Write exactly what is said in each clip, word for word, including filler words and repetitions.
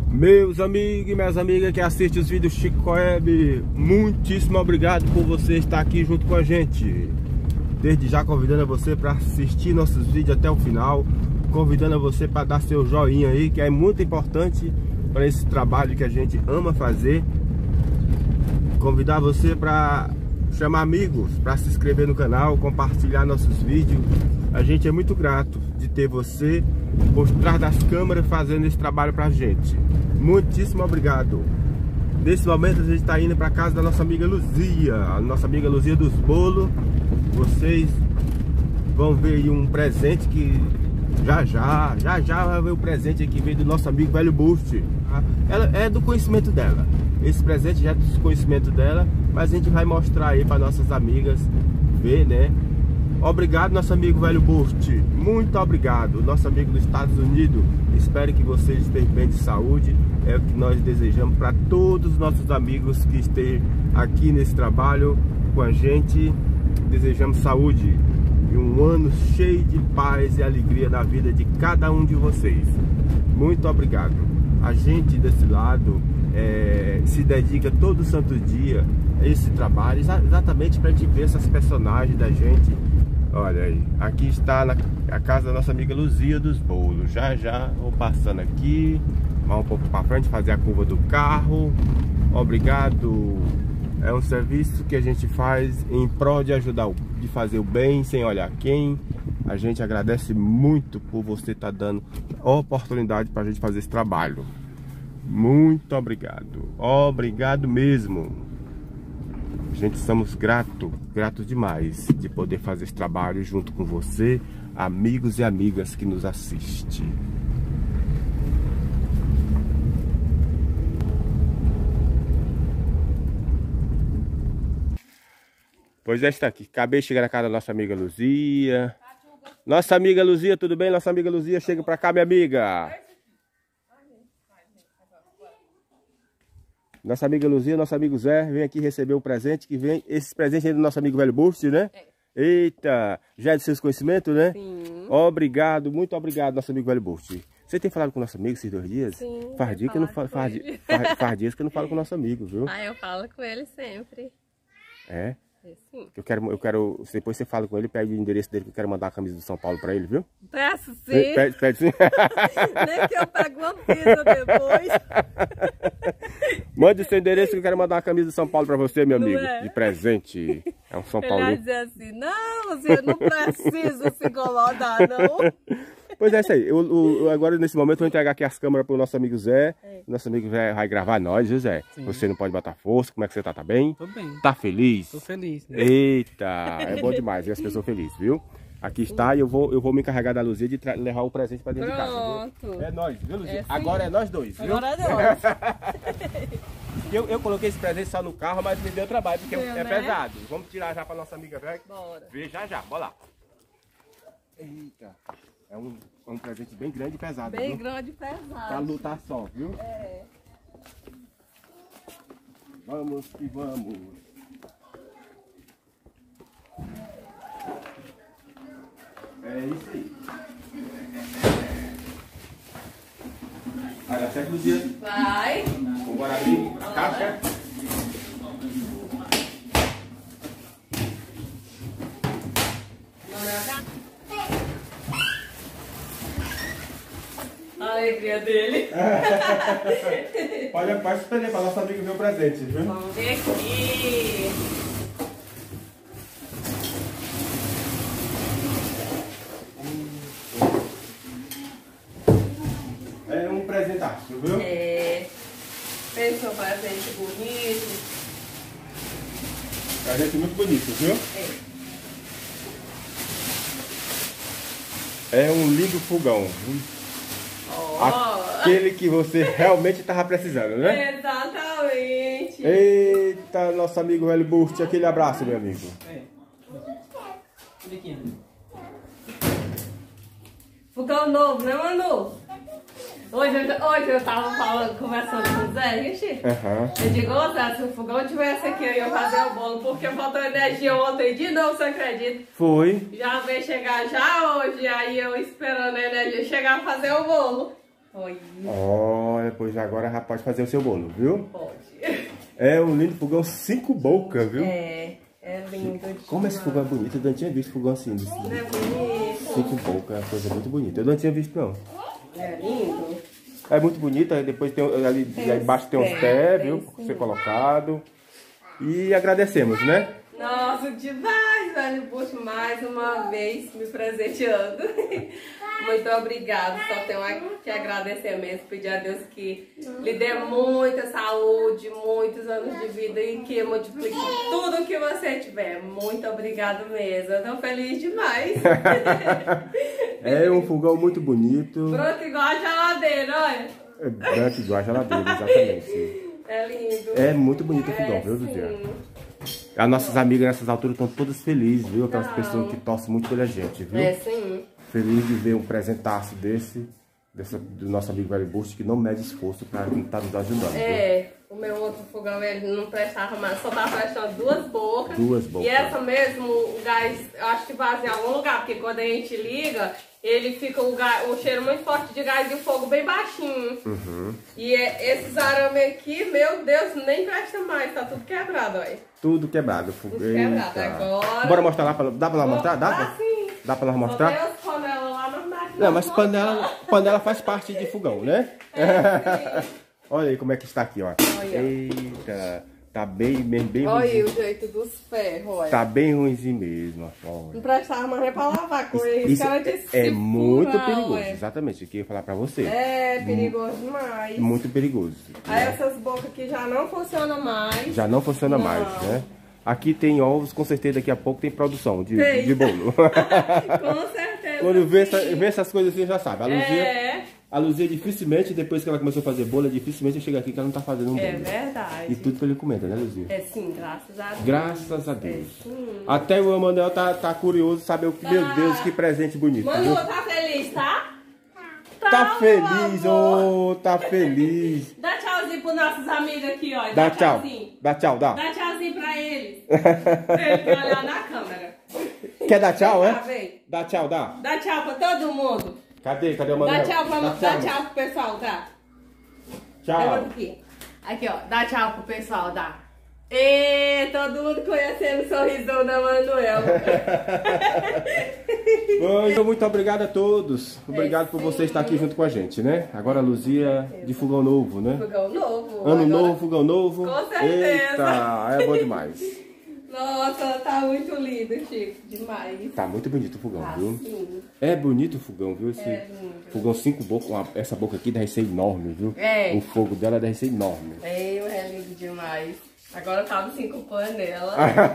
Meus amigos e minhas amigas que assistem os vídeos Chico Web, muitíssimo obrigado por você estar aqui junto com a gente. Desde já convidando a você para assistir nossos vídeos até o final, convidando a você para dar seu joinha aí, que é muito importante para esse trabalho que a gente ama fazer. Convidar você para chamar amigos, para se inscrever no canal, compartilhar nossos vídeos. A gente é muito grato de ter você por trás das câmeras fazendo esse trabalho pra gente. Muitíssimo obrigado. Nesse momento a gente está indo para casa da nossa amiga Luzia, a nossa amiga Luzia dos bolos. Vocês vão ver aí um presente que já já, já já vai ver o presente que veio do nosso amigo Velho Boost. Ela é do conhecimento dela. Esse presente já é do conhecimento dela, mas a gente vai mostrar aí para nossas amigas ver, né? Obrigado, nosso amigo Velho Boost. Muito obrigado, nosso amigo dos Estados Unidos. Espero que vocês estejam bem de saúde. É o que nós desejamos para todos os nossos amigos que estejam aqui nesse trabalho com a gente. Desejamos saúde e um ano cheio de paz e alegria na vida de cada um de vocês. Muito obrigado. A gente desse lado é, se dedica todo santo dia a esse trabalho, exatamente para a gente ver essas personagens da gente. Olha aí, aqui está na, a casa da nossa amiga Luzia dos bolos. Já já vou passando aqui, mais um pouco para frente, fazer a curva do carro. Obrigado. É um serviço que a gente faz em prol de ajudar, de fazer o bem sem olhar quem. A gente agradece muito por você estar dando oportunidade para a gente fazer esse trabalho. Muito obrigado. Obrigado mesmo. A gente somos gratos, gratos demais de poder fazer esse trabalho junto com você, amigos e amigas que nos assistem. Pois é, está aqui. Acabei de chegar na casa da nossa amiga Luzia. Nossa amiga Luzia, tudo bem? Nossa amiga Luzia, chega pra cá, minha amiga. Nossa amiga Luzia, nosso amigo Zé, vem aqui receber o presente que vem. Esse presente é do nosso amigo Velho Boost, né? É. Eita, já é de seus conhecimentos, né? Sim. Obrigado, muito obrigado, nosso amigo Velho Boost. Você tem falado com o nosso amigo esses dois dias? Sim. Faz, dia que eu não falo, faz, faz, faz dias que eu não falo com o nosso amigo, viu? Ah, eu falo com ele sempre. É? É, sim. Eu quero, eu quero, depois você fala com ele, pede o endereço dele que eu quero mandar a camisa do São Paulo pra ele, viu? Peço sim. Pede, pede sim. Nem que eu pego uma pizza depois. Mande o seu endereço que eu quero mandar uma camisa do São Paulo pra você, meu amigo, é? de presente. É um São Paulo. Ele vai dizer assim, não, você não precisa se incomodar, não. Pois é, isso aí. Eu, eu, agora, nesse momento, eu vou entregar aqui as câmeras pro nosso amigo Zé. É. Nosso amigo Zé vai gravar nós, viu, Zé? Sim. Você não pode botar força. Como é que você tá? Tá bem? Tô bem. Tá feliz? Tô feliz, né? Eita, é bom demais ver as pessoas felizes, viu? Aqui está e eu vou, eu vou me encarregar da Luzia de levar o presente pra dentro Pronto. de casa, viu? É nós, viu, Luzia? É, agora é nós dois, viu? Agora é nós. eu, eu coloquei esse presente só no carro, mas me deu trabalho, porque Deu, é né? pesado. Vamos tirar já pra nossa amiga velha. Bora. Ver já já, bora lá. Eita. É um, um presente bem grande e pesado. Bem viu? grande e pesado. Pra lutar só, viu? É. Vamos que vamos. É isso aí. Vai dar certo, Luzia? Vai. Vamos abrir a caixa. A alegria dele. Pode, pode escolher para nossa amiga ver o presente, viu? Vamos ver aqui. É um presentaço, viu? É. Pensa um presente bonito. Presente muito bonito, viu? É. É um lindo fogão. Oh. Aquele que você realmente estava precisando, né? Exatamente. Eita, nosso amigo Velho Boost, aquele abraço, meu amigo. É. Fogão novo, né, Manu? Hoje eu, hoje eu tava falando, conversando com o Zé, gente. Uhum. Eu digo, ô Zé, se o fogão tivesse aqui, eu ia fazer o bolo, porque faltou energia ontem de novo, você acredita? Foi. Já veio chegar já hoje, aí eu esperando a energia chegar a fazer o bolo. Oi. Olha, pois agora já pode fazer o seu bolo, viu? Pode. É um lindo fogão cinco bocas, viu? É, é lindo. Como esse fogão é bonito, eu não tinha visto fogão assim. Desse... Não é bonito? Cinco bocas, é uma coisa muito bonita. Eu não tinha visto, não. É lindo. É muito bonito, aí depois tem, ali, Tem ali embaixo tem uns pés, pés, tem viu? Pra sim. ser colocado. E agradecemos, né? Nossa, demais, velho Bush, mais uma vez me presenteando. Muito obrigada, só tenho que agradecer mesmo, pedir a Deus que lhe dê muita saúde, muitos anos de vida e que multiplique tudo que você tiver. Muito obrigada mesmo, eu tô feliz demais. É um fogão muito bonito. Pronto, igual a geladeira, olha. É branco igual a geladeira, exatamente. É lindo. É muito bonito o fogão, É, viu, sim. Luzia? As nossas amigas nessas alturas estão todas felizes, viu? Aquelas Não. pessoas que torcem muito pela gente, viu? É, sim. Feliz de ver um presentaço desse, dessa, do nosso amigo velho Bush, que não mede esforço para estar nos ajudando. Viu? É, o meu outro fogão ele não prestava mais, só tava prestando duas bocas. Duas bocas. E essa mesmo, o gás, eu acho que vazia em algum lugar, porque quando a gente liga, ele fica o, gás, o cheiro muito forte de gás e o fogo bem baixinho. Uhum. E é, esses arames aqui, meu Deus, nem presta mais, tá tudo quebrado, olha. Tudo quebrado. Tudo quebrado. Agora... Bora mostrar lá, pra, dá pra nós mostrar? Dá? Dá pra, sim. dá pra nós Só mostrar? tem as panelas lá no máquina. Não, mas panela, panela faz parte de fogão, né? É, sim. Olha aí como é que está aqui, ó. Olha. Eita, tá bem, bem, bem Olha aí ruimzinho. o jeito dos ferros, olha. Tá bem ruimzinho mesmo, ó. Não prestava mais nem pra lavar com isso. Isso Cara é, de é se muito furar, perigoso, ué. exatamente, o que eu ia falar pra você. É perigoso demais. Muito perigoso. Aí né? essas bocas aqui já não funcionam mais. Já não funciona Não. mais, né? Aqui tem ovos, com certeza daqui a pouco tem produção de, Tem. de bolo. Com certeza. Quando vê, essa, sim. vê essas coisas assim, já sabe. A Luzia, É, a Luzia dificilmente, depois que ela começou a fazer bolo, dificilmente chega aqui que ela não tá fazendo um bolo. é verdade. E tudo pelo encomenda, né, Luzia? É sim, graças a Deus. Graças a Deus. É sim. Até o Emanuel tá, tá curioso saber o que. Meu Tá. Deus, que presente bonito. Manu, Viu? tá feliz, tá? Tá meu feliz, amor. ô, tá feliz. Dá tchauzinho pros nossos amigos aqui, ó. Dá tchau. tchauzinho. Dá tchau, dá. Dá tchauzinho pra eles. Pra ele olhar na câmera. Quer dar tchau, Tá, é? vem. Dá tchau, dá. Dá tchau pra todo mundo. Cadê? Cadê o Emanuel? Dá tchau, pra, Dá dá tchau. tchau pro pessoal, tá? Tchau. Levanta aqui. Aqui, ó. Dá tchau pro pessoal, dá. Ê, todo mundo conhecendo o sorrisão da Manuel. Oi, muito obrigado a todos. Obrigado É, por sim. você estar aqui junto com a gente, né? Agora a Luzia de fogão novo, né? Fogão novo. Ano agora. novo, fogão novo. Com certeza. Eita, é bom demais. Nossa, tá muito lindo, Chico. Demais. Tá muito bonito o fogão, Tá viu? sim. É bonito o fogão, viu? Esse É lindo. fogão cinco bocas, uma- essa boca aqui deve ser enorme, viu? É. O fogo dela deve ser enorme. Ei, é lindo demais. Agora cabe cinco panelas.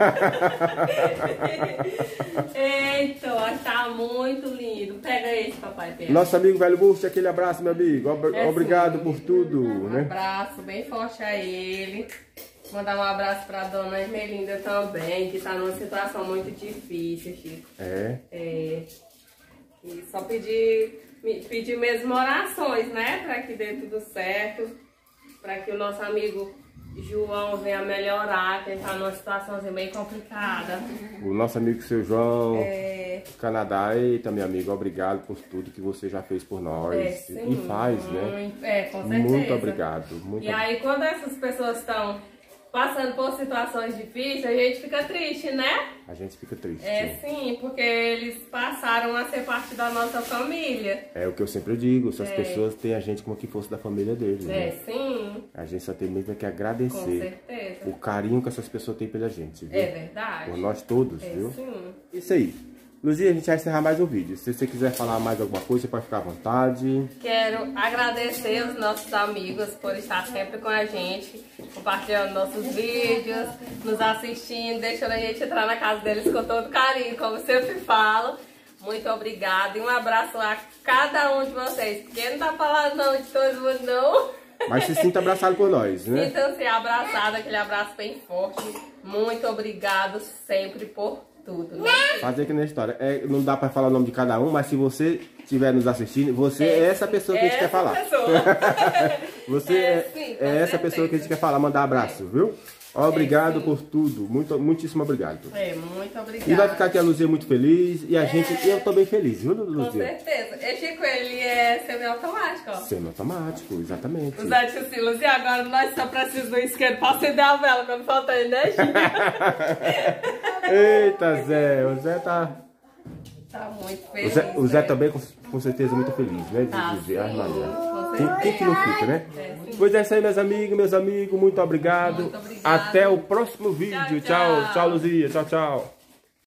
Eita, tá muito lindo. Pega esse, papai. Pega. Nosso amigo velho Bush, aquele abraço, meu amigo. Ob- É Obrigado sim. por tudo, Um né? abraço bem forte a ele. Mandar um abraço pra dona Ermelinda também, que tá numa situação muito difícil, Chico. É. É, e só pedir, me- pedir mesmo orações, né? Pra que dê tudo certo. Pra que o nosso amigo João venha melhorar, que ele tá numa situação bem complicada. O nosso amigo seu João, É, Canadá. Eita, meu amigo, obrigado por tudo que você já fez por nós. é, sim, E faz, né? muito- É, com certeza. Muito obrigado. Muito E aí, quando essas pessoas estão passando por situações difíceis, a gente fica triste, né? A gente fica triste. É sim, porque eles passaram a ser parte da nossa família. É o que eu sempre digo, essas É. pessoas têm a gente como que fosse da família deles. É Né? sim, A gente só tem mesmo que com agradecer certeza. o carinho que essas pessoas têm pela gente, viu? É verdade. Por nós todos, É viu? sim. Isso aí. Luzia, a gente vai encerrar mais um vídeo. Se você quiser falar mais alguma coisa, você pode ficar à vontade. Quero agradecer os nossos amigos por estar sempre com a gente, compartilhando nossos vídeos, nos assistindo, deixando a gente entrar na casa deles com todo carinho, como sempre falo. Muito obrigada e um abraço a cada um de vocês, porque não tá falando não de todo mundo não. Mas se sinta abraçado por nós, né? Sintam-se abraçados, aquele abraço bem forte. Muito obrigado sempre por tudo. Né? Fazer aqui na história. É, não dá pra falar o nome de cada um, mas se você estiver nos assistindo, você é, essa pessoa que a gente quer Essa falar. pessoa. Você É, é, sim, é com essa certeza. pessoa que a gente quer falar, mandar abraço, viu? Obrigado é, por tudo. Muito, muitíssimo obrigado. É, muito obrigada. E vai ficar aqui a Luzia muito feliz. E a gente, É. eu tô bem feliz, viu, Luzia? Com certeza. E Chico, ele é semiautomático, ó. Semi-automático, exatamente. O Zé disse assim, Luzia, agora nós só precisamos do isqueiro pra acender a vela, pra não faltar energia. Eita, Zé. O Zé tá... Tá muito O feliz. Zé, o Zé né? também, com, com certeza, muito feliz, né? De Tá, dizer, ai, sim, Maria. com Quem, quem que não fica, né? É, sim. Pois é isso aí, meus amigos, meus amigos. Muito obrigado. Muito obrigada. Até o próximo vídeo. Tchau, Tchau, tchau. tchau, Luzia. Tchau, tchau.